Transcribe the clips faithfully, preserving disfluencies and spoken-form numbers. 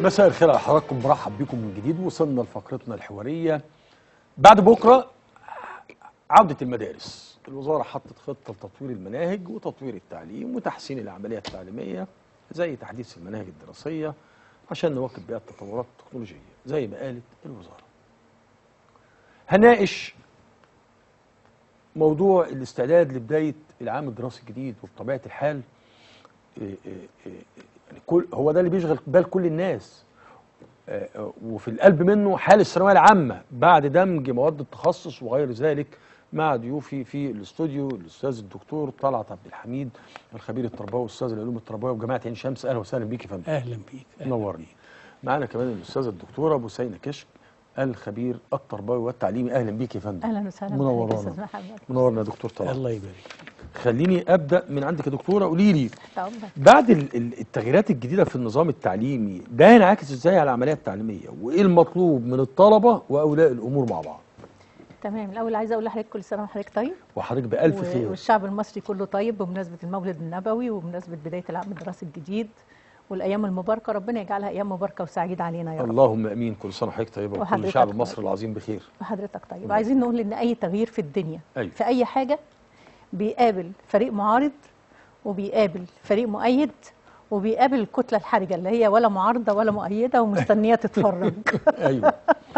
مساء الخير على حضراتكم، برحب بكم من جديد. وصلنا لفقرتنا الحواريه. بعد بكره عوده المدارس، الوزاره حطت خطه لتطوير المناهج وتطوير التعليم وتحسين العمليه التعليميه، زي تحديث المناهج الدراسيه عشان نواكب بيها التطورات التكنولوجيه زي ما قالت الوزاره. هناقش موضوع الاستعداد لبدايه العام الدراسي الجديد، وبطبيعه الحال يعني كل هو ده اللي بيشغل بال كل الناس، وفي القلب منه حال الثانويه العامه بعد دمج مواد التخصص وغير ذلك. مع ضيوفي في الاستوديو الاستاذ الدكتور طلعت عبد الحميد، الخبير التربوي واستاذ العلوم التربويه بجامعه عين شمس. اهلا وسهلا بيك يا فندم. اهلا بيك. نورني. معانا كمان الاستاذه الدكتوره بوسينه كشك، الخبير التربوي والتعليمي. اهلا بيك يا فندم. اهلا وسهلا. منورنا. منورنا يا دكتور طلعت. الله يبارك. خليني ابدا من عندك يا دكتوره. قولي لي بعد التغييرات الجديده في النظام التعليمي ده هينعكس ازاي على العمليه التعليميه، وايه المطلوب من الطلبه واولياء الامور مع بعض؟ تمام. الاول عايزه اقول لحضرتك كل سنه وحضرتك طيب، وحضرتك بالف و... خير، والشعب المصري كله طيب بمناسبه المولد النبوي وبمناسبه بدايه العام الدراسي الجديد والايام المباركه. ربنا يجعلها ايام مباركه وسعيده علينا يا رب. اللهم امين. كل سنه وحضرتك طيبه وكل الشعب المصري العظيم بخير. وحضرتك طيب. مم. عايزين نقول ان اي تغيير في الدنيا أيوة. في اي حاجه بيقابل فريق معارض وبيقابل فريق مؤيد وبيقابل الكتله الحرجه اللي هي ولا معارضه ولا مؤيده ومستنيه تتفرج. ايوه.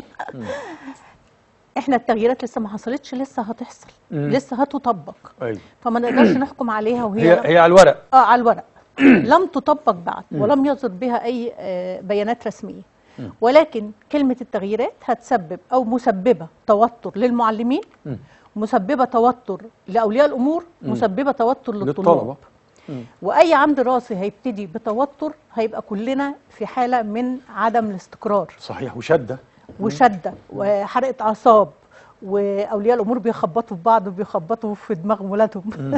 احنا التغييرات لسه ما حصلتش، لسه هتحصل، مم. لسه هتطبق. ايوه. فما نقدرش نحكم عليها وهي هي هي على الورق. اه على الورق. لم تطبق بعد ولم يصدر بها اي آه بيانات رسميه. مم. ولكن كلمه التغييرات هتسبب او مسببه توتر للمعلمين، مم. مسببه توتر لاولياء الامور، مم. مسببه توتر للطلاب. واي عام دراسي هيبتدي بتوتر هيبقى كلنا في حاله من عدم الاستقرار. صحيح. وشده وشده وحرقه اعصاب، واولياء الامور بيخبطوا في بعض وبيخبطوا في دماغ ولادهم.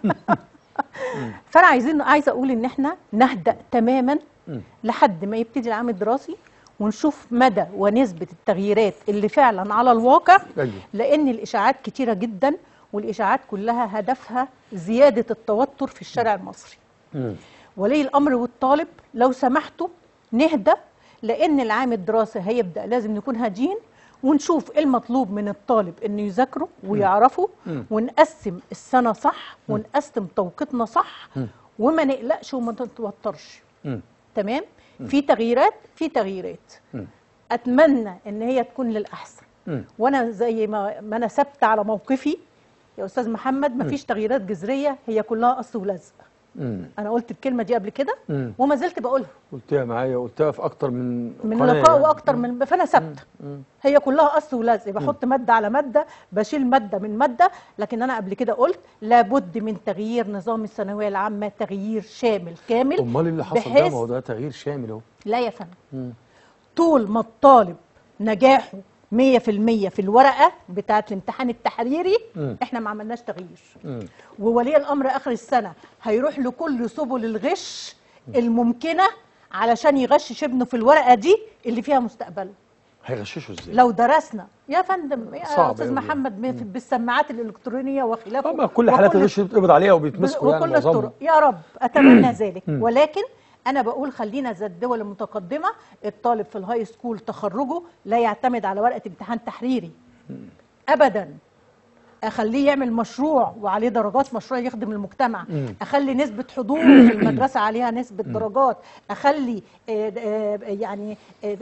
فانا عايزين عايزه اقول ان احنا نهدأ تماما لحد ما يبتدي العام الدراسي ونشوف مدى ونسبه التغييرات اللي فعلا على الواقع. لان الاشاعات كتيره جدا، والاشاعات كلها هدفها زياده التوتر في الشارع المصري. ولي الامر والطالب لو سمحتوا نهدى، لان العام الدراسي هيبدا لازم نكون هاديين ونشوف ايه المطلوب من الطالب انه يذاكره ويعرفه، ونقسم السنه صح ونقسم توقيتنا صح، وما نقلقش وما نتوترش. تمام. في تغييرات في تغييرات اتمنى ان هي تكون للاحسن. وانا زي ما ما انا ثابته على موقفي يا استاذ محمد، ما فيش تغييرات جذريه، هي كلها قص ولزق. مم. انا قلت الكلمه دي قبل كده وما زلت بقولها. قلتها معايا وقلتها في اكتر من من لقاء واكتر من، فانا ثابته. هي كلها قص ولزق، بحط ماده على ماده، بشيل ماده من ماده. لكن انا قبل كده قلت لابد من تغيير نظام الثانويه العامه، تغيير شامل كامل. امال اللي حصل ده ما هو ده تغيير شامل اهو. لا يا فندم، طول ما الطالب نجاحه مية في المية في الورقه بتاعه الامتحان التحريري، مم. احنا ما عملناش تغيير. مم. وولي الامر اخر السنه هيروح لكل سبل الغش الممكنه علشان يغشش ابنه في الورقه دي اللي فيها مستقبله. هيغششه ازاي؟ لو درسنا يا فندم يا استاذ محمد بالسماعات الالكترونيه وخلافه. طبعا كل حالات الغش بيتقبض عليها وبيتمسكوا يعني وكل الطرق. يا رب اتمنى ذلك. ولكن أنا بقول خلينا زي الدول المتقدمة، الطالب في الهاي سكول تخرجه لا يعتمد على ورقة امتحان تحريري أبدا. أخليه يعمل مشروع وعليه درجات، مشروع يخدم المجتمع. أخلي نسبة حضوره في المدرسة عليها نسبة درجات. أخلي يعني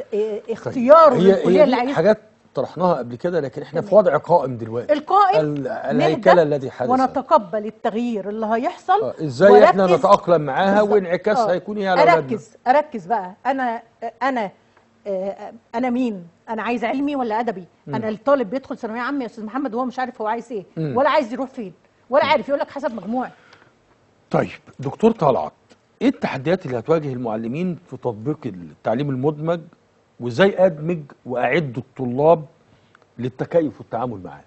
اختياره للكلية اللي عايزها. حاجات طرحناها قبل كده، لكن احنا في وضع قائم دلوقتي. القائم الهيكله الذي حدث، ونتقبل التغيير اللي هيحصل. آه. ازاي احنا نتاقلم معاها وانعكاسها هيكون ايه على اولادنا. اركز اركز بقى. انا انا آه انا مين؟ انا عايز علمي ولا ادبي؟ م. انا الطالب بيدخل ثانويه عامه يا استاذ محمد وهو مش عارف هو عايز ايه، م. ولا عايز يروح فين، ولا م. عارف، يقول لك حسب مجموعي. طيب دكتور طلعت، ايه التحديات اللي هتواجه المعلمين في تطبيق التعليم المدمج، وازاي ادمج واعد الطلاب للتكيف والتعامل معاه؟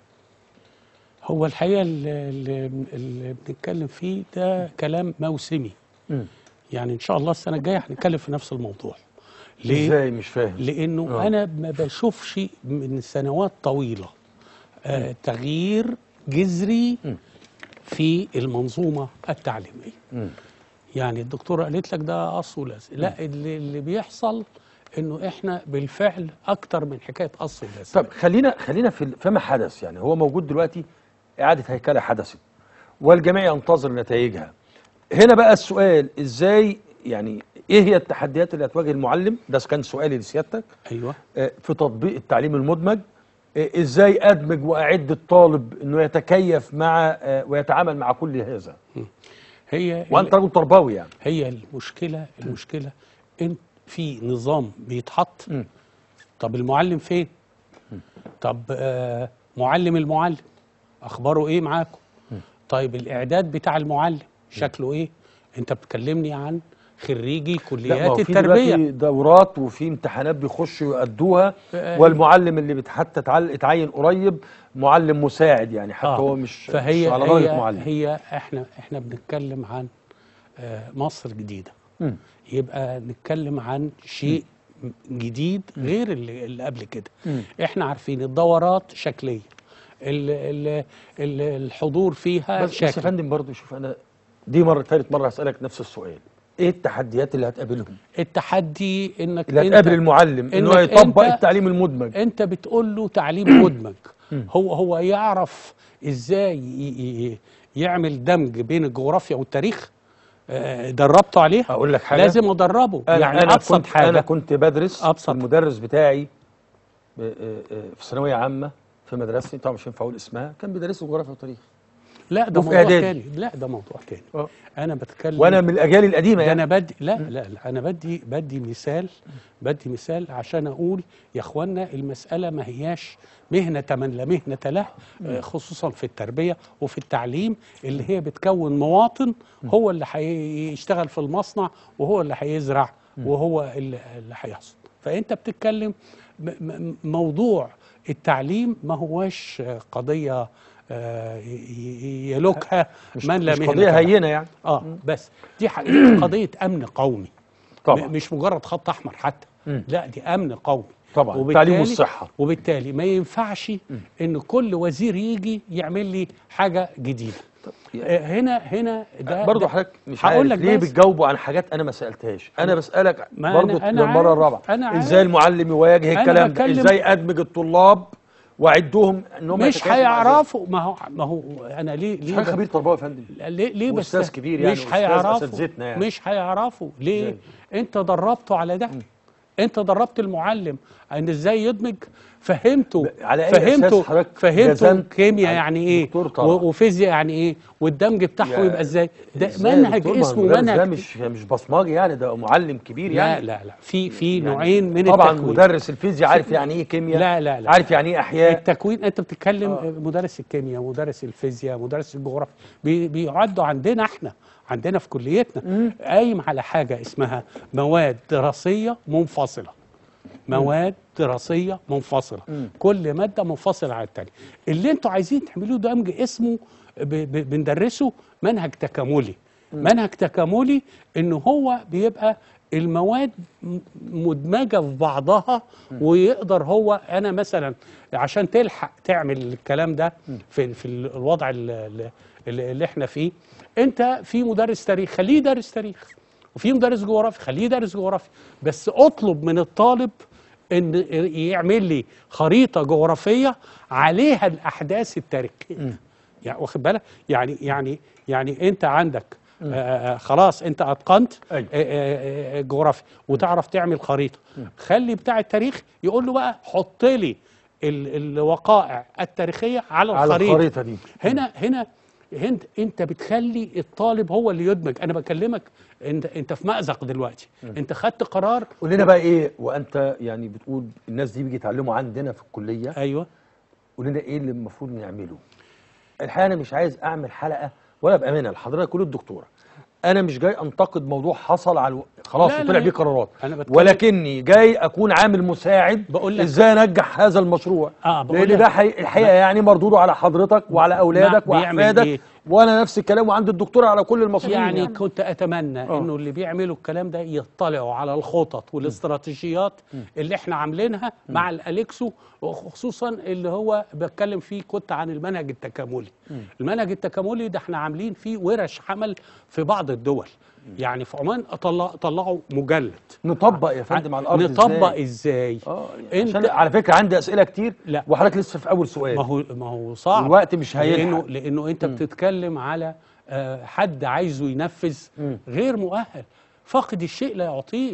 هو الحقيقه اللي, اللي بنتكلم فيه ده كلام موسمي. م. يعني ان شاء الله السنه الجايه هنتكلم في نفس الموضوع. ليه؟ ازاي؟ مش فاهم. لانه أوه. انا ما بشوفش من سنوات طويله آه تغيير جذري م. في المنظومه التعليميه. م. يعني الدكتوره قالت لك ده قص ولزق، لا اللي, اللي بيحصل انه احنا بالفعل اكتر من حكايه قص ولزق. طب خلينا خلينا في فيما حدث، يعني هو موجود دلوقتي، اعاده هيكله حدثت والجميع ينتظر نتائجها. هنا بقى السؤال، ازاي يعني ايه هي التحديات اللي هتواجه المعلم؟ ده كان سؤالي لسيادتك. ايوه. آه، في تطبيق التعليم المدمج، آه، ازاي ادمج واعد الطالب انه يتكيف مع آه، ويتعامل مع كل هذا؟ هي وانت رجل تربوي يعني. هي المشكله المشكله ان في نظام بيتحط. م. طب المعلم فين؟ طب آه معلم المعلم اخباره ايه معاكم؟ طيب الاعداد بتاع المعلم شكله ايه؟ انت بتكلمني عن خريجي لا، ما كليات هو في التربيه. دلوقتي دورات وفي امتحانات بيخشوا يؤدوها، آه، والمعلم اللي بت- حتى اتعل- اتعين قريب معلم مساعد، يعني حتى آه، هو مش, فهي مش على درجه هي معلم. هي احنا احنا بنتكلم عن آه مصر جديده. مم. يبقى نتكلم عن شيء جديد غير اللي, اللي قبل كده. مم. احنا عارفين الدورات شكليه، ال ال ال الحضور فيها بس بس يا شكل. فندم برضه شوف، انا دي مره ثالث مره هسالك نفس السؤال، ايه التحديات اللي هتقابلهم؟ التحدي انك اللي انت هتقابل المعلم انه إنك يطبق أنت التعليم المدمج؟ انت بتقول له تعليم مدمج، هو هو يعرف ازاي ي- ي- يعمل دمج بين الجغرافيا والتاريخ؟ آه، دربته عليها؟ اقول لك حاجه، لازم ادربه. أنا يعني أنا ابسط كنت حاجه. انا كنت بدرس، أبسط. المدرس بتاعي ب- آه، آه، في ثانويه عامه في مدرستي، طبعا مش هينفع اقول اسمها، كان بيدرس جغرافيا وتاريخ. لا ده وفي موضوع إعدادي. تاني. لا ده موضوع تاني. اه انا بتكلم وانا من الاجيال القديمه ده يعني. انا بدي لا لا لا انا بدي بدي مثال بدي مثال عشان اقول يا اخوانا المساله ما هياش مهنه من لا مهنه له، آه، خصوصا في التربيه وفي التعليم اللي هي بتكون مواطن هو اللي هيشتغل في المصنع وهو اللي هيزرع وهو اللي اللي هيحصد. فانت بتتكلم م- م- موضوع التعليم ما هواش قضيه آه، ي- ي- يلوكها مش, من لا مش مهنه قضيه له. هينه يعني. اه بس دي ح- دي قضيه امن قومي. طبعا. م- مش مجرد خط احمر حتى. مم. لا دي امن قومي. طبعا وبالتالي- التعليم والصحه. وبالتالي ما ينفعش ان كل وزير يجي يعمل لي حاجه جديده. آه، هنا هنا ده برضه ده- حضرتك مش هقول عارف لك ليه بس. بتجاوبوا عن حاجات انا ما سالتهاش. انا بسالك ما برضه أنا- أنا للمره عارف، الرابعه، أنا عارف. ازاي المعلم يواجه أنا الكلام ده؟ بتكلم- ازاي ادمج الطلاب واعدهم انهم مش يتكيفوا مع ذلك؟ هيعرفوا. ما هو ما هو انا ليه مش ليه حاجه ب- خبير تربوي يا فندم، ليه ليه بس وأستاذ كبير يعني، مش وأستاذ هيعرفوا. أساتذتنا يعني. مش هيعرفوا ليه؟ إزاي؟ انت دربته على ده. انت دربت المعلم ان ازاي يدمج، فهمته ب- على أي فهمته أساس حضرتك فهمته جزمت كيمياء على يعني ايه دكتور طبعا. و- وفيزياء يعني ايه والدمج بتاعه يا- يبقى ازاي. ده إزاي يا منهج دكتور؟ ما اسمه المدرس ده منهج. مش مش بصماجي يعني، ده معلم كبير لا يعني. لا لا في في يعني نوعين من طبعا التكوين. مدرس الفيزياء عارف يعني ايه كيمياء، لا لا لا عارف يعني ايه احياء. التكوين انت بتتكلم آه. مدرس الكيمياء، مدرس الفيزياء، مدرس الجغرافيا بي- بيعدوا عندنا احنا عندنا في كليتنا قايم على حاجه اسمها مواد دراسيه منفصله. مواد دراسيه منفصله، مم. كل ماده منفصله عن الثانيه. اللي انتوا عايزين تعملوه دمج اسمه ب- ب- بندرسه منهج تكاملي. منهج تكاملي ان هو بيبقى المواد م- مدمجه في بعضها، ويقدر هو انا مثلا عشان تلحق تعمل الكلام ده في في الوضع اللي, اللي احنا فيه. انت في مدرس تاريخ خليه يدرس تاريخ، وفي مدرس جغرافي خليه يدرس جغرافي، بس اطلب من الطالب ان يعمل لي خريطه جغرافيه عليها الاحداث التاريخيه. يعني واخد بالك يعني يعني يعني انت عندك آه خلاص انت اتقنت أيوة. آه آه آه جغرافيا وتعرف تعمل خريطه. خلي بتاع التاريخ يقول له بقى حط لي ال- الوقائع التاريخيه على على الخريطه. الخريطه دي. هنا هنا انت انت بتخلي الطالب هو اللي يدمج. انا بكلمك انت انت في مأزق دلوقتي. انت خدت قرار. قول لنا بقى ايه، وانت يعني بتقول الناس دي بيجي يتعلموا عندنا في الكليه، ايوه قول لنا ايه اللي المفروض نعمله. الحقيقه انا مش عايز اعمل حلقه ولا بامانه لحضرتك كل الدكتوره، انا مش جاي انتقد موضوع حصل على الو... خلاص لا، وطلع لا، بيه قرارات، أنا بتكلم- ولكني جاي اكون عامل مساعد بقول لك- ازاي انجح هذا المشروع. آه، بقول لان لك- ده حي... الحقيقه يعني مردوده على حضرتك وعلى اولادك بيعمل واحفادك، إيه؟ وانا نفس الكلام وعند الدكتوره على كل المصريين يعني, يعني. كنت اتمنى آه. انه اللي بيعملوا الكلام ده يطلعوا على الخطط والاستراتيجيات اللي احنا عاملينها مع الاليكسو، وخصوصا اللي هو بتكلم فيه كنت عن المنهج التكاملي. المنهج التكاملي ده احنا عاملين فيه ورش عمل في بعض الدول. يعني في عمان طلع طلعوا مجلد نطبق يا فندم على الارض نطبق ازاي؟ ازاي؟ اه يعني انت عشان على فكره عندي اسئله كتير، لا. وحضرتك لسه في اول سؤال. ما هو ما هو صعب، الوقت مش هيلحق. لانه لانه انت بتتكلم على آه، حد عايزه ينفذ مم. غير مؤهل، فاقد الشيء لا يعطيه.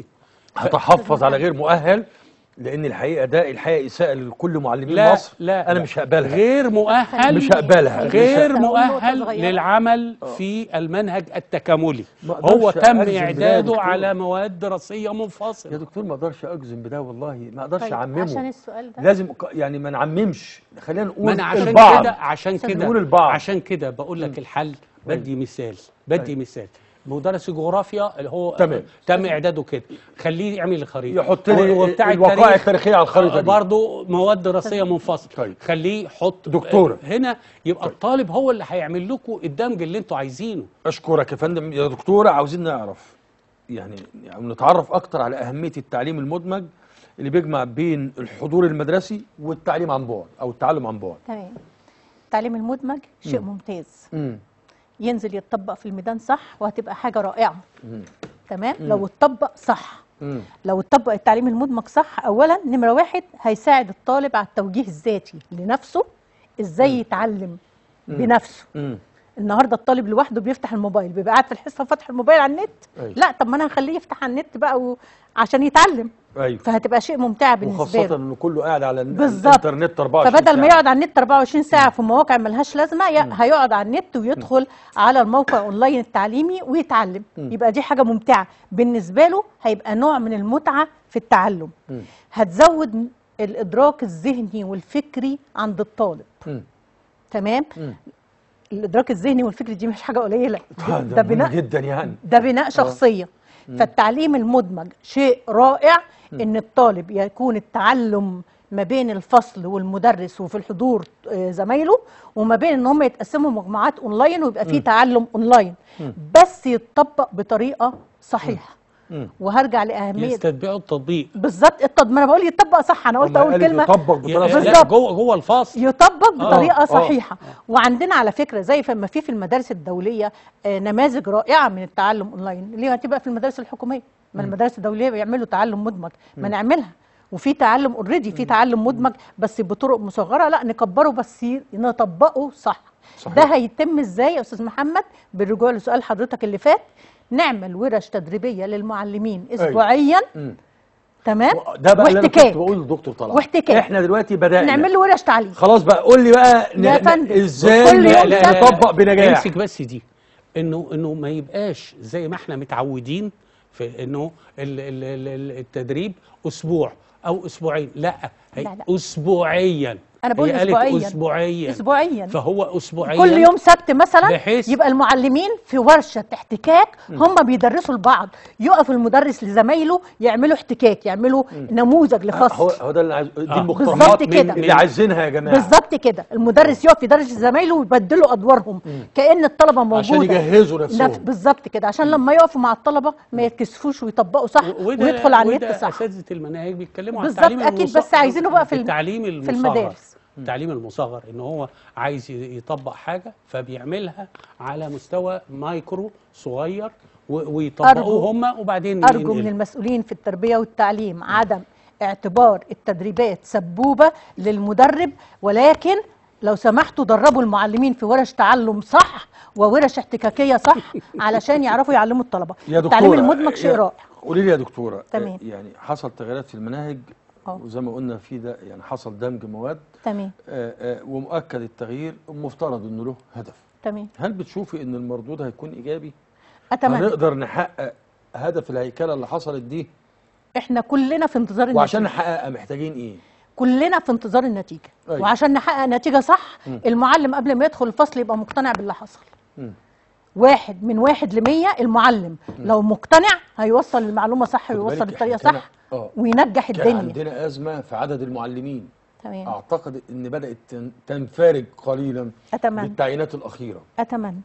هتحفظ على غير مؤهل، لان الحقيقه ده الحقيقه اساءه لكل معلمين لا مصر. لا انا لا. مش هقبلها، غير مؤهل، مش هقبلها. غير مش ه- مؤهل صغيرة. للعمل في المنهج التكاملي. ما أقدرش هو تم أجزم بده يا اعداده دكتور. على مواد دراسيه يا منفصله. دكتور ما اقدرش اجزم بده والله، ما اقدرش طيب اعممه. عشان السؤال ده لازم ك- يعني ما نعممش، خلينا ما نقول انا عشان البعض. كده عشان عشان كده نقول البعض. عشان كده بقول لك الحل. أيوة. بدي مثال بدي أيوة. مثال مدرس الجغرافيا اللي هو تمام. تم اعداده كده، خليه يعمل الخريطه، يحط لي وبتاع الوقائع التاريخ التاريخيه على الخريطه دي. برضه مواد دراسيه منفصله. طيب. خليه يحط دكتورة. هنا، يبقى الطالب هو اللي هيعمل لكم الدمج اللي انتوا عايزينه. اشكرك يا فندم. يا دكتوره عاوزين نعرف يعني, يعني نتعرف اكتر على اهميه التعليم المدمج اللي بيجمع بين الحضور المدرسي والتعليم عن بعد او التعلم عن بعد. تمام. التعليم المدمج شيء ممتاز، امم ينزل يتطبق في الميدان صح وهتبقى حاجه رائعه. مم. تمام. لو اتطبق صح، امم لو اتطبق التعليم المدمج صح، اولا نمره واحد هيساعد الطالب على التوجيه الذاتي لنفسه، ازاي يتعلم بنفسه. امم النهارده الطالب لوحده بيفتح الموبايل، بيبقى قاعد في الحصه فاتح الموبايل على النت. أيوة. لا، طب ما انا هخليه يفتح على النت بقى و... عشان يتعلم. ايوه. فهتبقى شيء ممتع بالنسبه وخاصه له. انه كله قاعد على الن- بالظبط. الانترنت أربعة وعشرين فبدل ما ساعة. يقعد على النت أربعة وعشرين ساعه في مواقع ملهاش لازمه، ي- هيقعد على النت ويدخل على الموقع اونلاين التعليمي ويتعلم. يبقى دي حاجه ممتعه بالنسبه له، هيبقى نوع من المتعه في التعلم. مم. هتزود الادراك الذهني والفكري عند الطالب. مم. تمام. مم. الادراك الذهني والفكري دي مش حاجه قليله، طبعاً ده ده مهم بناء جدا يعني. ده بناء شخصيه. فالتعليم المدمج شيء رائع، ان الطالب يكون التعلم ما بين الفصل والمدرس وفي الحضور آه، زمايله، وما بين ان هم يتقسموا مجموعات اونلاين ويبقى في تعلم اونلاين، بس يتطبق بطريقه صحيحه. مم. وهرجع لاهميه يستتبعوا التطبيق. بالظبط. التطبيق، ما انا بقول يتطبق صح، انا قلت أما اول قالت كلمه يطبق بطريقه لا، صحيحة. بالظبط. جوه جوه الفصل. يطبق بطريقه آه. صحيحه. وعندنا على فكره زي ما في في المدارس الدوليه آه، نماذج رائعه من التعلم اونلاين، اللي هتبقى في المدارس الحكوميه. ما المدارس الدوليه بيعملوا تعلم مدمج، ما نعملها. وفي تعلم اوريدي، في تعلم مدمج بس بطرق مصغره، لا نكبره بس نطبقه صح. صحيح. ده هيتم ازاي يا استاذ محمد؟ بالرجوع لسؤال حضرتك اللي فات، نعمل ورش تدريبيه للمعلمين اسبوعيا. مم. تمام. ده بقى اللي انا كنت واحتكاك. بقوله للدكتور طلعت. واحتكاك. احنا دلوقتي بدأنا نعمل له ورش تعليم. خلاص بقى قول لي بقى ن- يا ن- فندم. ازاي كل يوم ن- سبت. نطبق بنجاح. امسك بس دي، انه انه ما يبقاش زي ما احنا متعودين في انه ال- ال- ال- التدريب اسبوع او اسبوعين. لا, هي لا، لا. اسبوعيا. أنا بقول هي قالت أسبوعياً. اسبوعيا اسبوعيا. فهو اسبوعيا كل يوم سبت مثلا بحيث- يبقى المعلمين في ورشه احتكاك، هم بيدرسوا لبعض، يقف المدرس لزمايله يعملوا احتكاك، يعملوا نموذج هو لفصل. هو ده اللي عايز، دي آه. المقترحات بالظبط كده. اللي عايزينها يا جماعه. بالظبط كده. المدرس يقف يدرس زمايله ويبدلوا ادوارهم كأن الطلبه موجوده، عشان يجهزوا نفسهم. نف- بالظبط كده، عشان لما يقفوا مع الطلبه ما يتكسفوش ويطبقوا صح وده ويدخل على وده النت صح. اساتذه المناهج بيتكلموا عن بالظبط، التعليم أكيد، المصغر. بس عايزينه بقى في الم- التعليم في المصغر. المدارس. التعليم المصغر ان هو عايز ي- يطبق حاجه فبيعملها على مستوى مايكرو صغير و- ويطبقوه هم وبعدين أرجو ينقلوا. من المسؤولين في التربية والتعليم عدم اعتبار التدريبات سبوبة للمدرب، ولكن لو سمحتوا دربوا المعلمين في ورش تعلم صح وورش احتكاكية صح علشان يعرفوا يعلموا الطلبة. يا دكتورة التعليم المدمج شيء يا- رائع. قولي لي يا دكتوره، تمام. يعني حصل تغييرات في المناهج اه. وزي ما قلنا في ده يعني حصل دمج مواد، تمام. آه، آه، ومؤكد التغيير المفترض انه له هدف. تمام. هل بتشوفي ان المردود هيكون ايجابي؟ أتمنى. هنقدر نحقق هدف الهيكله اللي حصلت دي؟ احنا كلنا في انتظار وعشان النتيجة. نحققها محتاجين ايه؟ كلنا في انتظار النتيجة. أيوة. وعشان نحقق نتيجة صح، المعلم قبل ما يدخل الفصل يبقى مقتنع باللي حصل. مم. واحد من واحد لمية المعلم لو مقتنع هيوصل المعلومة صح خد ويوصل بالك الطريقة إحنا كان- صح آه. وينجح كان الدنيا. عندنا ازمه في عدد المعلمين. تمام. اعتقد ان بدات تن- تنفرج قليلا أتمنى. بالتعيينات الاخيره. أتمنى.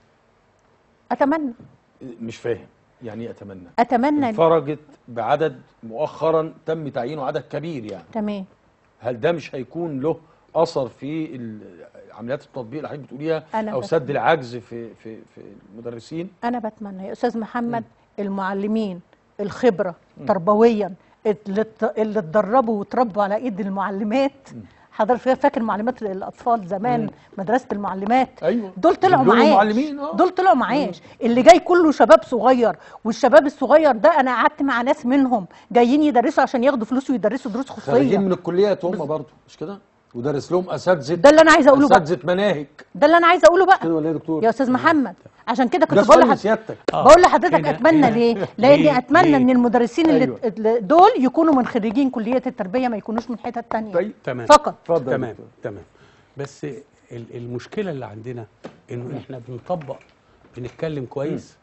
أتمنى. مش فاهم يعني ايه اتمنى؟ أتمنى. انفرجت بعدد مؤخرا تم تعيينه عدد كبير يعني. تمام. هل ده مش هيكون له اثر في ال- عمليات التطبيق اللي حضرتك بتقوليها أنا او بت- سد العجز في في في المدرسين؟ انا بتمنى يا استاذ محمد المعلمين الخبره تربويا اللي ات- اللي اتدربوا وتربوا على ايد المعلمات. حضرتك فاكر معلمات الاطفال زمان، مدرسه المعلمات؟ أيوة. دول طلعوا دول معاش، معلمين، آه. دول طلعوا معاش. اللي جاي كله شباب صغير، والشباب الصغير ده انا قعدت مع ناس منهم جايين يدرسوا عشان ياخدوا فلوس ويدرسوا دروس خارجين خصوصيه. من الكليات هم برضه، مش كده؟ ودرس لهم اساتذه، ده اللي انا عايزه اقوله بقى، اساتذه مناهج ده اللي انا عايزه اقوله بقى كده، ولا ايه يا دكتور؟ يا استاذ محمد. عشان كده ده كنت بقول سؤال لحضرتك لسيادتك. آه. بقول لحضرتك هنا- اتمنى هنا- ليه؟ ليه؟ لاني اتمنى ليه؟ ان المدرسين اللي أيوة. اللي دول يكونوا من خريجين كليه التربيه، ما يكونوش من حتت تانية. طيب تمام. فقط. اتفضل يا تمام دكتور. تمام. بس ال- المشكله اللي عندنا انه احنا بنطبق، بنتكلم كويس،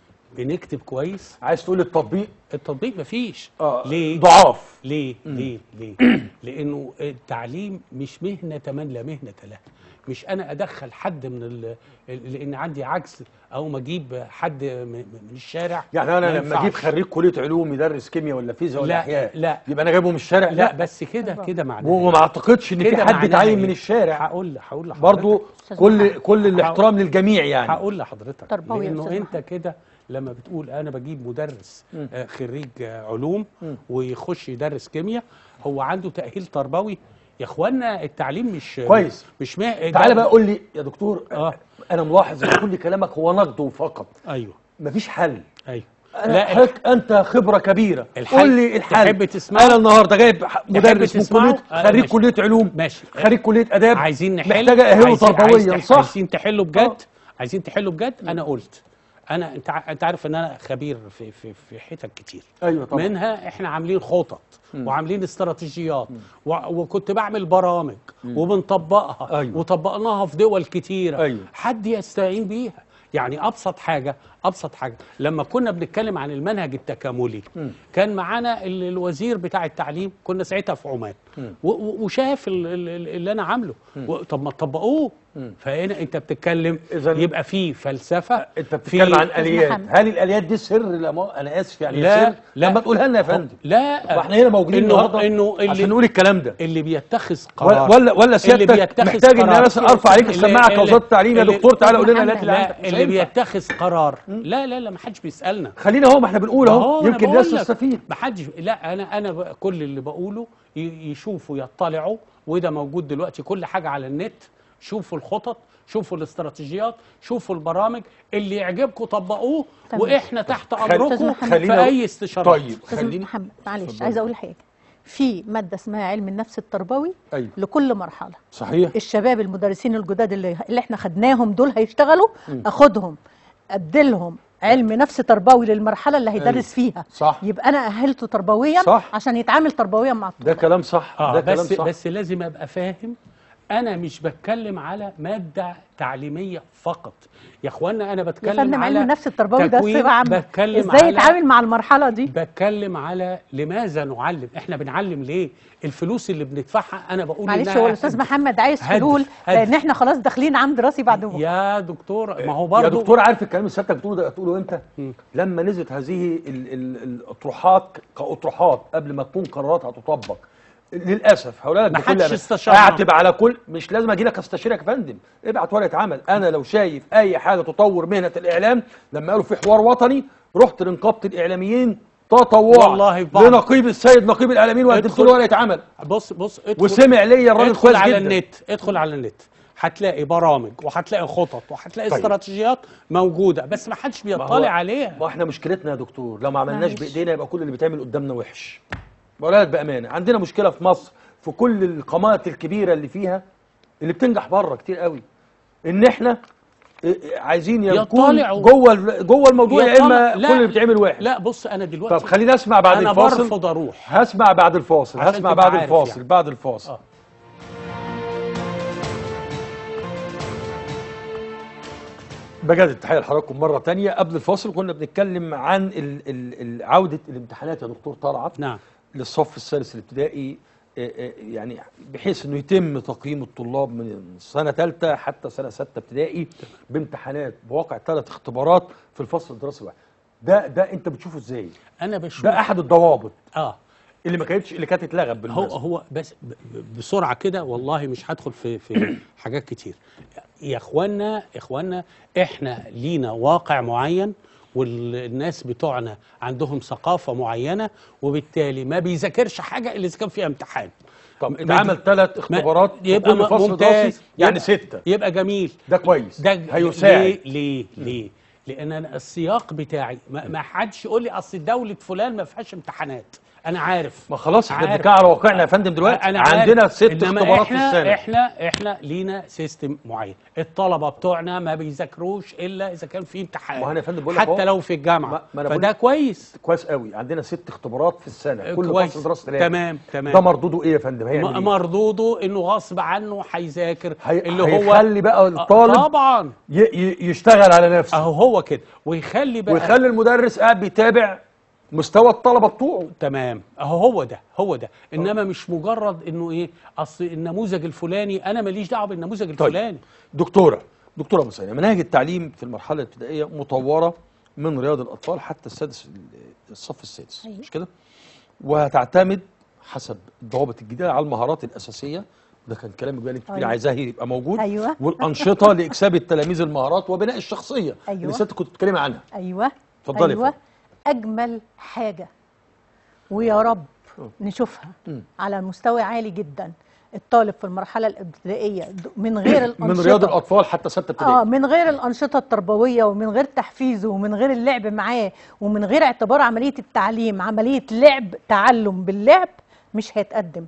بنكتب كويس، عايز تقول التطبيق التطبيق مفيش. آه، ليه؟ ضعاف. ليه؟ ليه؟ ليه؟ لانه التعليم مش مهنه من لا مهنه لها. مش انا ادخل حد من ال... لان عندي عجز او ما اجيب حد من من الشارع. يعني ما انا لما اجيب ينفعش. خريج كليه علوم يدرس كيمياء ولا فيزياء ولا لا، احياء، لا. يبقى انا جايبه من الشارع؟ لا بس كده كده معناه وما اعتقدش ان في كده حد معناها اتعين إيه؟ من الشارع. هقول هقول لحضرتك برضو أستاذ كل محمد. كل الاحترام للجميع يعني. هقول لحضرتك تربوي يا لانه أستاذ انت كده لما بتقول انا بجيب مدرس آه، خريج آه، علوم ويخش يدرس كيمياء، هو عنده تأهيل تربوي. يا اخوانا التعليم مش كويس. مش ما تعالى بقى قول لي يا دكتور، آه. انا ملاحظ ان كل كلامك هو نقد فقط، ايوه مفيش حل. ايوه. لا حضرتك انت خبره كبيره، الحل- قول لي الحل. تحب تسمعه؟ انا النهارده جايب ح- مدرس من تسمعه؟ كليه، آه، خريج ماشي. كليه علوم، ماشي. خريج كليه اداب، عايزين نحل، محتاجه اهله عايزين- تربويا، عايز- صح؟ عايزين تحلوا بجد، آه. عايزين تحلوا بجد. انا قلت انا انت ع- انت عارف ان انا خبير في في في حتت كتير. ايوه طبعا. منها احنا عاملين خطط وعاملين استراتيجيات و... وكنت بعمل برامج وبنطبقها. أيوة. وطبقناها في دول كتيره. أيوة. حد يستعين بيها. يعني ابسط حاجه ابسط حاجه لما كنا بنتكلم عن المنهج التكاملي، كان معانا ال- الوزير بتاع التعليم، كنا ساعتها في عمان، و- و- وشاف ال- ال- اللي انا عامله. و- طب ما تطبقوه. فهنا انت بتتكلم إذن يبقى في فلسفه. انت بتتكلم في- عن اليات، محمد. هل الاليات دي سر؟ لا ما انا اسف يعني لا، سر؟ لا. لما تقولها لنا يا فندم. لا واحنا هنا موجودين إنه النهارده انه اللي عشان نقول الكلام ده. اللي بيتخذ ولا قرار ولا, ولا اللي سيادتك بيتخذ محتاج ان قرار. انا مثلا ارفع عليك السماعه اللي- كوزاره التعليم يا اللي- دكتور تعالى قول لنا الاليات اللي لا، عندك. مش اللي هينفع. بيتخذ قرار لا لا لا ما حدش بيسالنا. خلينا اهو، ما احنا بنقول ما اهو هو أنا يمكن بقول الناس لك، تستفيد. ما حدش. لا انا انا بقى كل اللي بقوله ي- يشوفوا يطلعوا، وده موجود دلوقتي كل حاجه على النت. شوفوا الخطط، شوفوا الاستراتيجيات، شوفوا البرامج، اللي يعجبكم طبقوه. تمام. واحنا تحت خل- امركم في خلينا- اي استشارات. طيب استاذ خليني محمد معلش اتفضل. عايزه اقول حاجه. في ماده اسمها علم النفس التربوي أيوة. لكل مرحله. صحيح. الشباب المدرسين الجداد اللي, اللي احنا خدناهم دول هيشتغلوا، اخدهم اديلهم علم نفس تربوي للمرحله اللي هيدرس أيوة. فيها. صح. يبقى انا اهلته تربويا صح. عشان يتعامل تربويا مع ده الطلاب. كلام صح. اه ده كلام بس صح. بس لازم ابقى فاهم. انا مش بتكلم على ماده تعليميه فقط يا اخوانا، انا يا بتكلم فندم على علم النفس التربوي ده تكوين، صيغه عامه. بتكلم ازاي على يتعامل مع المرحله دي؟ بتكلم على لماذا نعلم. احنا بنعلم ليه؟ الفلوس اللي بندفعها انا بقول معلش إنها هو الاستاذ هدف. محمد عايز هدف. حلول، هدف. لان احنا خلاص داخلين عام دراسي بعد بكره. يا دكتور ما هو يا برضه دكتور عارف الكلام اللي سيادتك بتقوله ده تقوله امتى؟ لما نزلت هذه ال- ال- الاطروحات كاطروحات قبل ما تكون قرارات هتطبق. للاسف هقول لك ما بكل حدش أمانة، استشارنا. اعتب على كل، مش لازم اجي لك استشيرك يا فندم، ابعت ورقه عمل. انا لو شايف اي حاجه تطور مهنه الاعلام، لما قالوا في حوار وطني رحت لنقابه الاعلاميين تطوعا والله في بعض- لنقيب السيد نقيب الاعلاميين وقدمت ادخل- له ورقه عمل، بص بص ادخل وسمع ليا الراجل ادخل كويس على جدا. النت، ادخل على النت هتلاقي برامج وهتلاقي خطط وهتلاقي طيب. استراتيجيات موجوده، بس ما حدش ما هو- بيطلع عليها. ما احنا مشكلتنا يا دكتور لو ما عملناش معلش. بايدينا يبقى كل اللي بيتعمل قدامنا وحش. بقول لك بامانه، عندنا مشكله في مصر في كل القامات الكبيره اللي فيها، اللي بتنجح بره كتير قوي، ان احنا اه، اه، عايزين يكون يطلعوا. جوه ال- جوه الموضوع، يا يطلع- اما لا. كل اللي بيتعمل وحش. لا بص انا دلوقتي طب خليني اسمع بعد انا الفاصل. برفض اروح. هسمع بعد الفاصل، عشان هسمع تبقى بعد عارف الفاصل، يعني. بعد الفاصل. آه. بجد التحيه لحضراتكم مره تانية. قبل الفاصل كنا بنتكلم عن ال ال ال عوده الامتحانات يا دكتور طلعت نعم. للصف الثالث الابتدائي، آه، آه، يعني بحيث انه يتم تقييم الطلاب من سنه ثالثه حتى سنه سته ابتدائي بامتحانات بواقع ثلاث اختبارات في الفصل الدراسي الواحد. ده ده انت بتشوفه ازاي؟ انا بشوف ده احد الضوابط. اه اللي ما كانتش اللي كانت اتلغت هو بالمناسبه. هو بس ب- ب- بسرعه كده، والله مش هدخل في في حاجات كتير. يا اخوانا اخوانا احنا لينا واقع معين، والناس بتوعنا عندهم ثقافه معينه، وبالتالي ما بيذاكرش حاجه الا اذا كان فيها امتحان. طب ما- اتعمل ثلاث اختبارات في يبقى كل فصل ممتاز، دراسي يعني يبقى سته، يبقى جميل. ده كويس، ده هيساعد. ليه ليه ليه لان أنا السياق بتاعي ما, ما حدش يقول لي اصل دوله فلان ما فيهاش امتحانات. انا عارف، ما خلاص احنا عارف. بنتكلم على واقعنا يا فندم دلوقتي. أنا عندنا عارف. ست إنما اختبارات في إحنا السنه. احنا احنا لينا سيستم معين، الطلبه بتوعنا ما بيذاكروش الا اذا كان في امتحان، ما أنا يا فندم بقول لك حتى أهو. لو في الجامعه، ما- ما أنا بقول فده لك كويس. كويس قوي، عندنا ست اختبارات في السنه، كل كويس. فصل دراسه ثلاثه. تمام تمام. ده مردوده ايه يا فندم؟ هيعمل م- ايه؟ مردوده انه غصب عنه هيذاكر، هي... اللي هو هيخلي بقى الطالب طبعا ي... ي... يشتغل على نفسه، اهو هو كده، ويخلي بقى ويخلي المدرس قاعد بيتابع مستوى الطلبه بتوعه. تمام. اهو هو ده هو ده انما مش مجرد انه ايه، اصل النموذج الفلاني، انا ماليش دعوه بالنموذج الفلاني. دكتوره دكتوره مسينه، مناهج التعليم في المرحله الابتدائيه مطوره من رياض الاطفال حتى السادس، الصف السادس، أيوة. مش كده؟ وهتعتمد حسب الضوابط الجديده على المهارات الاساسيه، ده كان كلام بقالي كتير أيوة. عايزاه يبقى موجود. أيوة. والانشطه لاكساب التلاميذ المهارات وبناء الشخصيه أيوة. اللي ست كنت بتتكلمي عنها. ايوه اتفضلي يا ايوه فندم. اجمل حاجه، ويا رب أه. نشوفها مم. على مستوى عالي جدا. الطالب في المرحله الابتدائيه د- من غير الانشطه، من رياض الاطفال حتى سته ابتدائي. اه من غير الانشطه التربويه، ومن غير تحفيزه، ومن غير اللعب معاه، ومن غير اعتبار عمليه التعليم عمليه لعب تعلم باللعب، مش هيتقدم.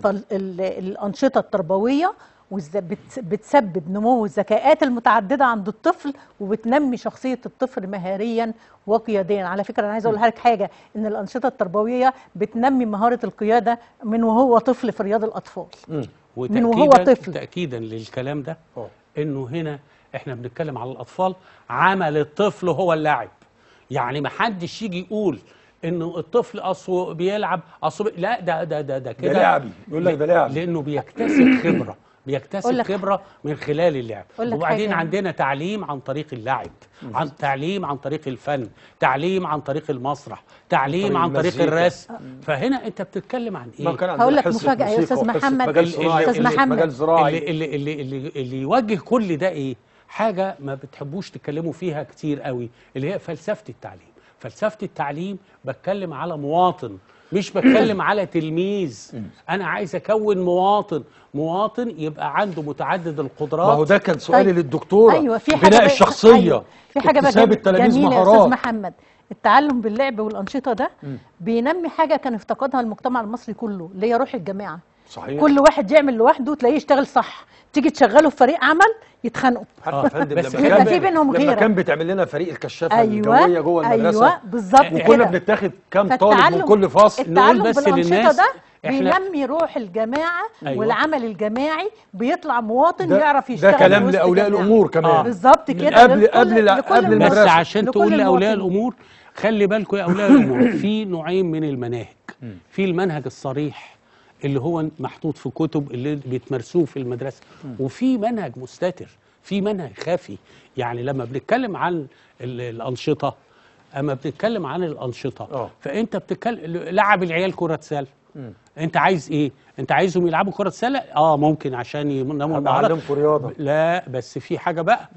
فالانشطه التربويه والز- بت- بتسبب نمو الذكاءات المتعدده عند الطفل، وبتنمي شخصيه الطفل مهاريا وقياديا. على فكره انا عايزه اقول لحضرتك حاجه، ان الانشطه التربويه بتنمي مهاره القياده من وهو طفل في رياض الاطفال. مم. من وهو وتأكيداً- طفل. تاكيدا للكلام ده، أه. انه هنا احنا بنتكلم على الاطفال، عمل الطفل هو اللاعب. يعني ما حدش يجي يقول انه الطفل اصله بيلعب اصله بي... لا، ده ده ده ده كده لعبي. يقول لك ده لعبي. لانه بيكتسب خبره، أقول بيكتسب لك خبره من خلال اللعب. أقول لك وبعدين حاجة. عندنا تعليم عن طريق اللعب، عن تعليم عن طريق الفن، تعليم عن طريق المسرح، تعليم طريق عن طريق المزيكا. الرسم. فهنا انت بتتكلم عن ايه؟ ما كان عندنا هقول لك حصة مفاجأة يا موسيقى أستاذ وحصة محمد. مجال صناعي أستاذ وحصة محمد. مجال زراعي. اللي اللي اللي اللي, اللي يوجه كل ده ايه؟ حاجه ما بتحبوش تتكلموا فيها كتير قوي، اللي هي فلسفه التعليم. فلسفه التعليم بتكلم على مواطن، مش بتكلم على تلميذ. انا عايز اكون مواطن، مواطن يبقى عنده متعدد القدرات. ما هو ده كان سؤالي طيب. للدكتوره. ايوه في حاجه بناء بقى- الشخصيه. أيوة. في حاجه بقى اكتساب جم- التلاميذ جميله يا استاذ مهارات. محمد. التعلم باللعب والانشطه ده بينمي حاجه كان افتقدها المجتمع المصري كله، اللي هي روح الجماعه. صحيح. كل واحد يعمل لوحده تلاقيه يشتغل صح، تيجي تشغله في فريق عمل يتخانقوا. عارفه يا فندم بس لما يبقى كان في بينهم لما غيرة. كان بيتعمل لنا فريق الكشافه ايوه الجويه جوه المدرسه. ايوه بالظبط وكنا كده. بنتاخد كام طالب من فالتعلم- كل فصل. التعلم نقول بس بالانشطه للناس ده إحنا- بينمي روح الجماعه أيوة. والعمل الجماعي، بيطلع مواطن ده- يعرف ده يشتغل كلام في وسط لاولياء جماعة. الامور كمان. آه. بالظبط من كده. قبل- لكل- قبل- لكل قبل بس المدرسة. المواطن- عشان لكل تقول لاولياء المواطنين. الامور، خلي بالكم يا اولياء الامور، في نوعين من المناهج. في المنهج الصريح اللي هو محطوط في كتب اللي بيتمارسوه في المدرسه، وفي منهج مستتر، في منهج خفي. يعني لما بنتكلم عن ال- الانشطه، اما بنتكلم عن الانشطه آه. فانت بتتكلم لعب العيال كره سله. انت عايز ايه؟ انت عايزهم يلعبوا كره سله؟ اه ممكن عشان ينموا المهارات. هنعلمكم رياضه. لا، بس في حاجه بقى،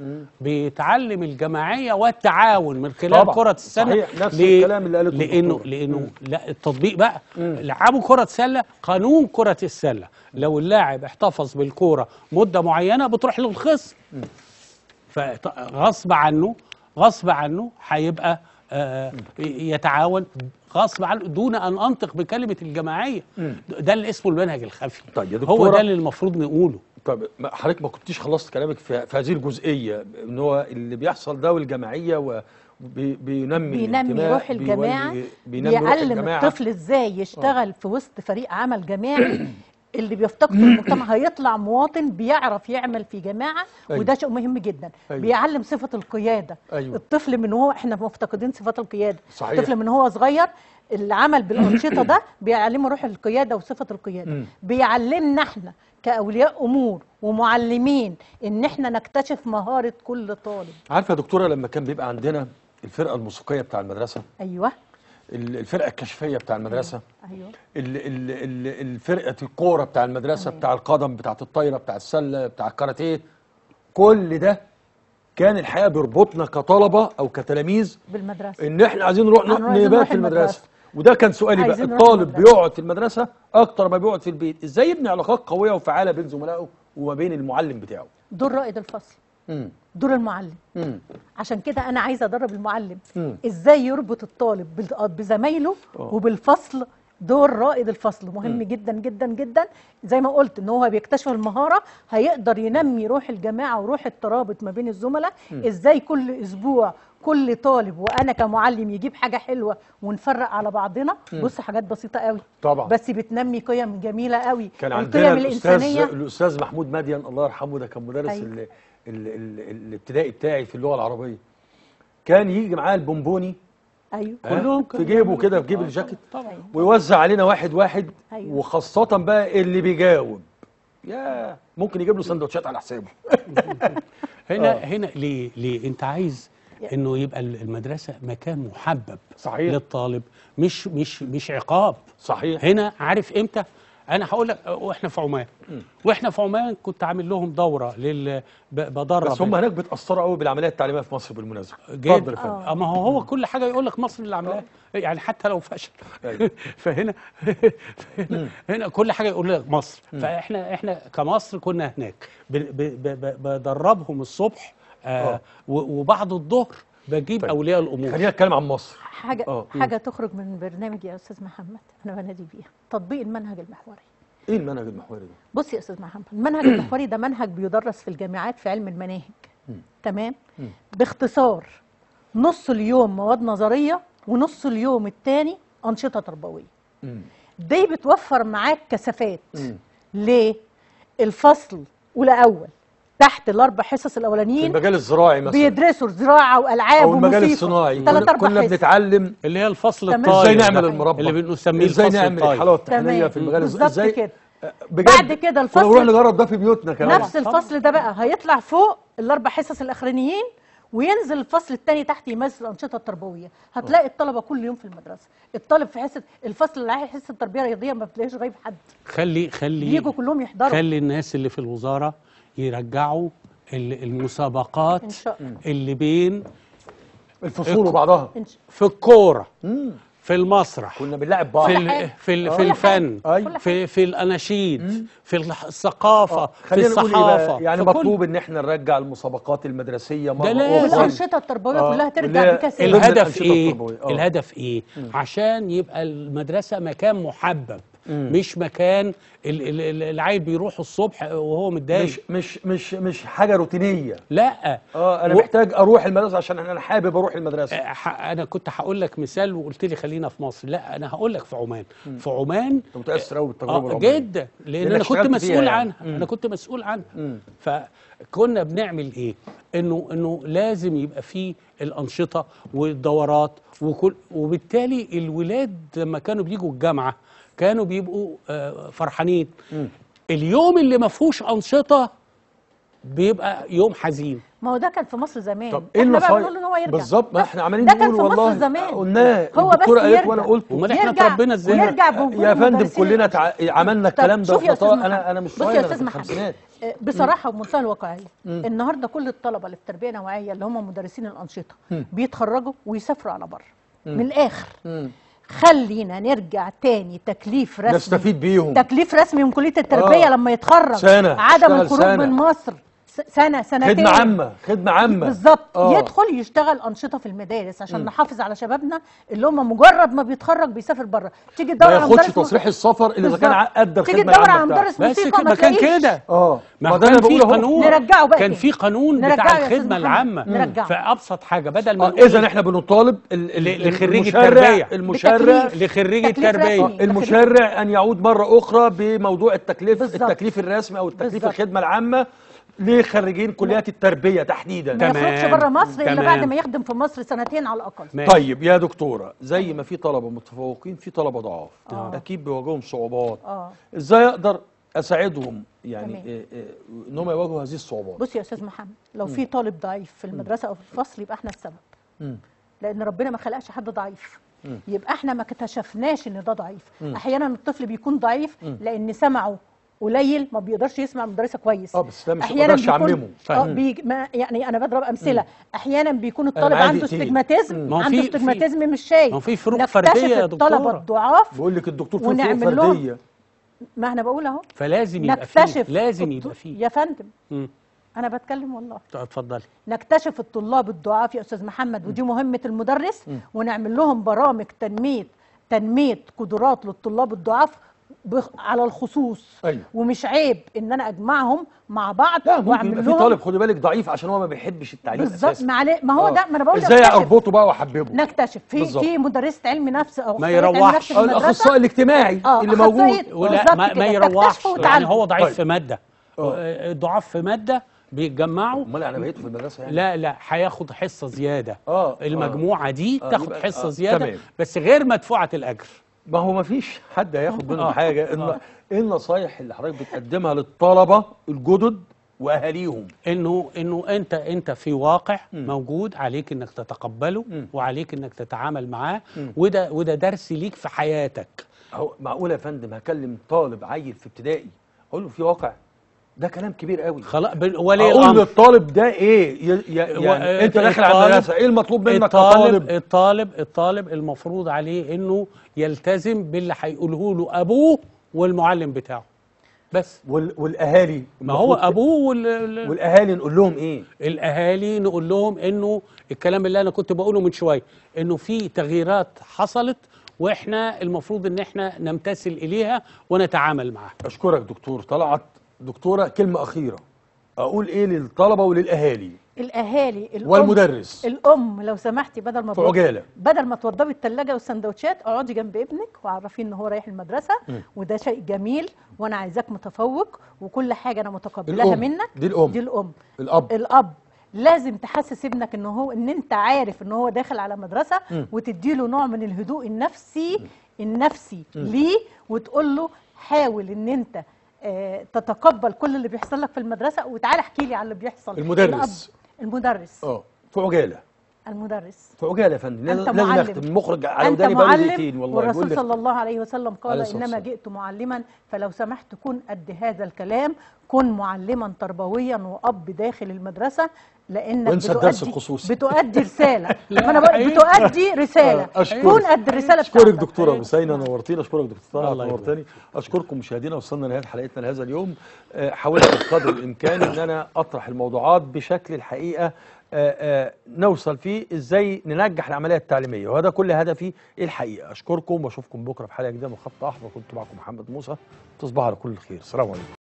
بيتعلم الجماعيه والتعاون من خلال طبعا. كره السله. صحيح. نفس ليه؟ الكلام اللي قاله لانه الدكتور. لانه لا، التطبيق بقى، لعبوا كره سله، قانون كره السله، لو اللاعب احتفظ بالكوره مده معينه بتروح للخصم، فغصب عنه غصب عنه هيبقى آه يتعاون غصب عنه دون ان انطق بكلمه الجماعيه. ده اللي اسمه المنهج الخفي. طيب يا هو دكتورة، ده اللي المفروض نقوله. طب ما- حضرتك ما كنتيش خلصت كلامك في, في هذه الجزئيه، ان هو اللي بيحصل ده والجماعيه وبينمي بينمي روح الجماعه، بينمي روح بيعلم الجماعه. الطفل ازاي يشتغل في وسط فريق عمل جماعي. اللي بيفتقد المجتمع هيطلع مواطن بيعرف يعمل في جماعه. أيوة. وده شيء مهم جدا. أيوة. بيعلم صفه القياده. أيوة. الطفل من هو احنا مفتقدين صفات القياده. صحيح. الطفل من هو صغير العمل بالانشطه ده بيعلمه روح القياده وصفه القياده. مم. بيعلمنا احنا كاولياء امور ومعلمين ان احنا نكتشف مهاره كل طالب. عارفه يا دكتوره، لما كان بيبقى عندنا الفرقه الموسيقيه بتاع المدرسه، ايوه ال- الفرقه الكشفيه بتاع المدرسه، ايوه ال- ال- ال- الفرقه الكوره بتاع المدرسه، تمام. بتاع القدم، بتاع الطايره، بتاع السله، بتاع الكاراتيه، كل ده كان الحقيقه بيربطنا كطلبه او كتلاميذ بالمدرسه. ان احنا عايزين نروح عايزين نروح نبات في المدرسه. المدرسة. وده كان سؤالي بقى، عايزين نروح الطالب المدرسة. بيقعد في المدرسه اكتر ما بيقعد في البيت، ازاي يبني علاقات قويه وفعاله بين زملائه وما بين المعلم بتاعه؟ دور رائد الفصل، امم دور المعلم. امم عشان كده انا عايزه ادرب المعلم مم. ازاي يربط الطالب بال- بزمايله أوه. وبالفصل. دور رائد الفصل مهم مم. جدا جدا جدا. زي ما قلت ان هو بيكتشف المهاره، هيقدر ينمي روح الجماعه وروح الترابط ما بين الزملاء. ازاي كل اسبوع كل طالب وانا كمعلم يجيب حاجه حلوه ونفرق على بعضنا. بص حاجات بسيطه قوي طبعا. بس بتنمي قيم جميله قوي. كان عندنا القيم الاستاذ الانسانيه. الاستاذ محمود مدين الله يرحمه، ده كان مدرس أيوة. ال- ال- ال- الابتدائي بتاعي في اللغه العربيه. كان يجي معاه البونبوني ايوه كلهم في جيبه كده، في جيب الجاكيت، طبعا. ويوزع علينا واحد واحد. أيوة. وخاصه بقى اللي بيجاوب، يا ممكن يجيب له سندوتشات على حسابه. هنا آه. هنا ليه ليه انت عايز انه يبقى المدرسه مكان محبب صحيح. للطالب، مش مش مش عقاب. صحيح. هنا عارف امتى؟ انا هقول لك، واحنا في عمان واحنا في عمان كنت عامل لهم دوره لل ب- بدرب بس هم هناك بيتاثروا قوي بالعمليه التعليميه في مصر بالمناسبه. جدا. اتفضل يا فندم. آه. ما هو هو كل حاجه يقول لك مصر اللي عاملاها، يعني حتى لو فشل. أيوة. فهنا هنا, هنا كل حاجه يقول لك مصر. فاحنا احنا كمصر كنا هناك ب- ب- ب- بدربهم الصبح، آه آه. و- وبعد الظهر بجيب طيب. اولياء الامور. خلينا نتكلم عن مصر. حاجه آه. حاجه تخرج من برنامج يا استاذ محمد انا بنادي بيها، تطبيق المنهج المحوري. ايه المنهج المحوري ده؟ بص يا استاذ محمد، المنهج المحوري ده منهج بيدرس في الجامعات في علم المناهج. تمام. باختصار، نص اليوم مواد نظريه ونص اليوم الثاني انشطه تربويه. مم. دي بتوفر معاك كثافات. مم. ليه؟ الفصل اولى اول تحت الاربع حصص في الاولانيين المجال الزراعي مثلا بيدرسوا زراعه والعاب او المجال وموسيقى. الصناعي، ثلاث كنا, اربع كنا حصص. بنتعلم اللي هي الفصل تمام. الطاير ازاي ده، نعمل المربى، اللي بنسميه ازاي الفصل نعمل الطاير. الحلاوه الطحينيه تمام. في المجال بالظبط ازاي كده. بجد. بعد كده الفصل- ونروح نجرب ده في بيوتنا كمان. نفس الفصل ده بقى هيطلع فوق الاربع حصص الاخرانيين وينزل الفصل الثاني تحت يمارس الانشطه التربويه. هتلاقي الطلبه كل يوم في المدرسه، الطالب في حصه الفصل اللي عايز حصه تربيه رياضيه ما بتلاقيش غايب حد، خلي خلي بيجوا كلهم يحضروا. خلي الناس اللي في الوزاره يرجعوا ال- المسابقات إن شاء الله. اللي بين الفصول وبعضها. إن شاء- في الكوره، مم. في المسرح، كنا بنلاعب بعض. في كل ال- حاجة. في ال- في كل الفن، حاجة. أيوة. في في الاناشيد، في الح- الثقافه، في خلينا نقول إيه بقى، الصحافه، يعني في كل- مطلوب ان احنا نرجع المسابقات المدرسيه مره ده لازم. اخرى. والانشطه التربويه آه، كلها واللي ترجع هي بكثافه. ضمن الهدف الأنشطة ايه؟ التربوية. آه. الهدف ايه؟ عشان يبقى المدرسه مكان محبب، مش مكان ال- ال- ال- العيل بيروح الصبح وهو متضايق. مش مش مش مش حاجه روتينيه. لا. اه انا و- محتاج اروح المدرسه عشان انا حابب اروح المدرسه. آه، ح- انا كنت هقول لك مثال وقلت لي خلينا في مصر، لا انا هقول لك في عمان. في عمان انت متاثر قوي بالتجربه آه العمريه. جدا، لان لأنك انا كنت اشتغلت فيها مسؤول يعني. عنها. مم. انا كنت مسؤول عنها. مم. فكنا بنعمل ايه؟ انه انه لازم يبقى فيه الانشطه والدورات وكل، وبالتالي الولاد لما كانوا بيجوا الجامعه كانوا بيبقوا آه، فرحانين. مم. اليوم اللي ما فيهوش انشطه بيبقى يوم حزين. ما هو ده كان في مصر زمان. طب ايه احنا بقى النصايح؟ بنقول ان هو يرجع. بالظبط، ما بس احنا عمالين ده كان نقول في مصر والله زمان. قلناه، هو بس الدكتوره قالت يرجع. وانا قلت. امال احنا يرجع- اتربينا ازاي؟ ويرجع يا بوجود فندم مدرسين كلنا الأنشطة. تع... عملنا طب الكلام ده شوف يا أستاذ ببساطه. محمد. انا انا مش بص يا صغير، انا في أستاذ محمد. الخمسينات. آه، بصراحه وبمنتهى الواقعيه النهارده كل الطلبه اللي في تربيه نوعيه اللي هم مدرسين الانشطه بيتخرجوا ويسافروا على بره. من الاخر مم. خلينا نرجع تاني تكليف رسمي، نستفيد بيهم. تكليف رسمي من كليه التربيه آه. لما يتخرج. سنة، عدم اشتغل الخروج سنة. من مصر س- سنه سنتين. خدمه عامه، خدمه عامه بالظبط. آه. يدخل يشتغل انشطه في المدارس عشان نحافظ على شبابنا اللي هم مجرد ما بيتخرج بيسافر بره. تيجي ما تدور على ياخدش مدرس تصريح السفر الا اذا كان بالظبط. ادى تيجي الخدمه تدور على العامه بتاعته. مدرس بس موسيقى كده ما كان تلاقيش. كده. اه ما ده كان انا في بقول اهو. قانون، نرجعه بقى كان تاني. في قانون نرجعه بتاع يا أستاذ الخدمه محمد. العامه. نرجعه. فابسط حاجه بدل ما آه، نقول اذا احنا بنطالب ال- ال- ل- لخريج المشرع- التربية. المشرع بالتكليف. لخريج تكليف التربيه. رسمي. المشرع ان يعود مره اخرى بموضوع التكليف بالظبط. التكليف الرسمي او التكليف بالظبط. الخدمه العامه لخريجين كليات التربيه تحديدا. ما تمام. يخرجش بره مصر الا تمام. بعد ما يخدم في مصر سنتين على الاقل. ماشي. طيب يا دكتوره، زي ما في طلبه متفوقين في طلبه ضعاف، آه. اكيد بيواجههم صعوبات. اه ازاي اقدر اساعدهم يعني تمام. إيه إيه ان هم يواجهوا هذه الصعوبات؟ بص يا استاذ محمد، لو في طالب ضعيف في المدرسه او في الفصل يبقى احنا السبب. مم. لان ربنا ما خلقش حد ضعيف. يبقى احنا ما اكتشفناش ان ده ضعيف. مم. احيانا الطفل بيكون ضعيف مم. لان سمعه قليل، ما بيقدرش يسمع المدرسه كويس. اه بس ده مش احيانا مقدرش بيكون اعممه. اه مم. بيج... ما يعني انا بضرب امثله. مم. احيانا بيكون أنا الطالب معايا عنده دقيقتين. استجماتيزم، مم. ما هو عنده في- استجماتيزم مش ما شايف. هو في فروق نكتشف فردية يا الطلبه دكتورة. الضعاف بقول لك الدكتور في فروق ونعمل لهم- فرديه. ما انا بقول اهو. فلازم يبقى فيه نكتشف لازم الط- يبقى فيه. يا فندم مم. انا بتكلم والله. اتفضلي. نكتشف الطلاب الضعاف يا استاذ محمد، ودي مهمه المدرس، ونعمل لهم برامج تنميه تنميه قدرات للطلاب الضعاف بخ- على الخصوص. أيوة. ومش عيب ان انا اجمعهم مع بعض لا ممكن واعمل يبقى في لهم طالب خدي بالك ضعيف عشان هو ما بيحبش التعليم بالظبط. اساسا. ما عليه، ما هو آه. ده ما انا بقول ازاي نكتشف. اربطه بقى واحببه؟ نكتشف في بالظبط. في مدرسه علم نفس او ما أخصائية علم يروحش. نفس في أو المدرسة. الاخصائي الاجتماعي آه، اللي موجود. أخصائية ولا بالظبط ما, ما كده. يروحش تكتشفوا يعني وتعلموا. هو ضعيف طيب. في ماده، آه. آه، ضعاف في ماده بيتجمعوا. امال انا بقيته في المدرسه يعني؟ لا لا هياخد حصه زياده. آه، آه. المجموعه دي آه، تاخد يبقى- حصه آه، زياده تمام. بس غير مدفوعه الاجر. ما هو ما فيش حد هياخد منهم آه. حاجه. إن آه. ايه النصايح اللي حضرتك بتقدمها للطلبه الجدد واهاليهم؟ انه انه انت انت في واقع مم. موجود، عليك انك تتقبله مم. وعليك انك تتعامل معاه، مم. وده وده درس ليك في حياتك. هو معقول يا فندم هكلم طالب عيل في ابتدائي اقول له في واقع؟ ده كلام كبير قوي. خلاص بال- ولي اقول الامر للطالب ده ايه؟ ي- ي- يعني و- انت داخل على الطالب- المدرسه ايه المطلوب منك الطالب كطالب؟ الطالب الطالب المفروض عليه انه يلتزم باللي هيقوله له ابوه والمعلم بتاعه بس. وال- والاهالي ما هو المفروض- ابوه وال... والاهالي نقول لهم ايه؟ الاهالي نقول لهم انه الكلام اللي انا كنت بقوله من شويه، انه في تغييرات حصلت واحنا المفروض ان احنا نمتثل اليها ونتعامل معها. اشكرك دكتور طلعت. دكتوره كلمه اخيره اقول ايه للطلبه وللاهالي الاهالي الأم والمدرس؟ الام لو سمحتي بدل ما في عجالة. بدل ما توضبي الثلاجه والسندوتشات اقعدي جنب ابنك وعرفيه ان هو رايح المدرسه، وده شيء جميل وانا عايزاك متفوق وكل حاجه انا متقبلاها الأم. منك. دي الأم. دي الام. الاب. الاب لازم تحسس ابنك ان هو ان انت عارف ان هو داخل على مدرسه، وتديله نوع من الهدوء النفسي النفسي ليه، وتقول له حاول ان انت آه تتقبل كل اللي بيحصل لك في المدرسه، وتعالى احكي لي على اللي بيحصل. المدرس. الأب. المدرس. اه في عجاله. المدرس. في عجاله يا فندم. أنت لازم معلم. اختم. المخرج على أنت وداني بقى معلم، دقيقتين والله. والرسول بيقول لي صلى الله عليه وسلم قال عليه الصلاة إنما والسلام. جئت معلما، فلو سمحت كن قد هذا الكلام، كن معلما تربويا وأب داخل المدرسة، لأنك وانسى الدرس بتؤدي الخصوصي. بتؤدي رسالة. ما أنا بقول بتؤدي رسالة. آه، أشكرك. كن قد الرسالة اشكرك بتاعتك. دكتوره بوسينه نورتينا. اشكرك دكتور طلعت الله يبارك. نورتني. اشكركم مشاهدينا. وصلنا لنهايه حلقتنا لهذا اليوم. آه، حاولت بقدر الامكان ان انا اطرح الموضوعات بشكل الحقيقه آه، آه، نوصل فيه ازاي ننجح العمليه التعليميه، وهذا كل هدفي الحقيقه. اشكركم واشوفكم بكره في حلقه جديده من خط احمر. كنت معكم محمد موسى. تصبحوا على كل خير. السلام عليكم.